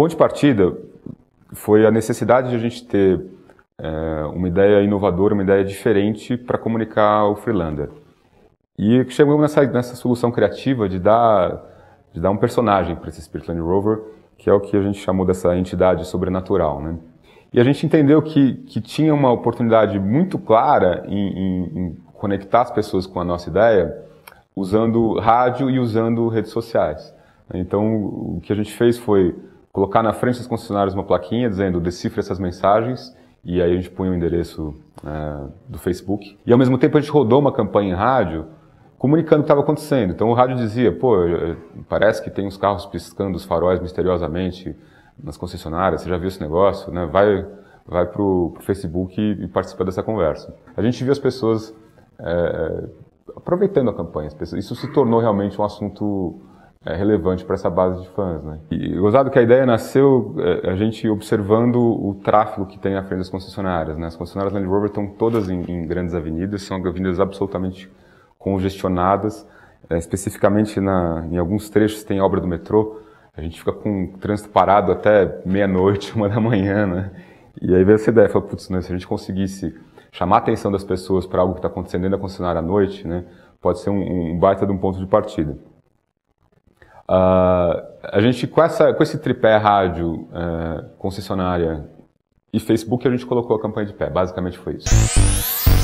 ponto de partida foi a necessidade de a gente ter uma ideia inovadora, uma ideia diferente para comunicar o Freelander. E chegamos nessa solução criativa de dar um personagem para esse Spirit Land Rover, que é o que a gente chamou dessa entidade sobrenatural, né? E a gente entendeu que tinha uma oportunidade muito clara em conectar as pessoas com a nossa ideia, usando rádio e usando redes sociais. Então, o que a gente fez foi colocar na frente dos concessionários uma plaquinha dizendo decifre essas mensagens, e aí a gente punha o endereço do Facebook. E ao mesmo tempo a gente rodou uma campanha em rádio comunicando o que estava acontecendo. Então o rádio dizia, pô, parece que tem uns carros piscando os faróis misteriosamente nas concessionárias, você já viu esse negócio, né? Vai pro Facebook e participa dessa conversa. A gente viu as pessoas aproveitando a campanha. Isso se tornou realmente um assunto relevante para essa base de fãs, né? E gozado que a ideia nasceu a gente observando o tráfego que tem na frente das concessionárias, né? As concessionárias Land Rover estão todas em grandes avenidas, são avenidas absolutamente congestionadas, especificamente em alguns trechos tem obra do metrô, a gente fica com o trânsito parado até meia-noite, 1 da manhã, né? E aí veio essa ideia, falou, putz, né, se a gente conseguisse chamar a atenção das pessoas para algo que está acontecendo dentro da concessionária à noite, né, pode ser um baita de um ponto de partida. A gente, com esse tripé rádio, concessionária e Facebook, a gente colocou a campanha de pé, basicamente foi isso.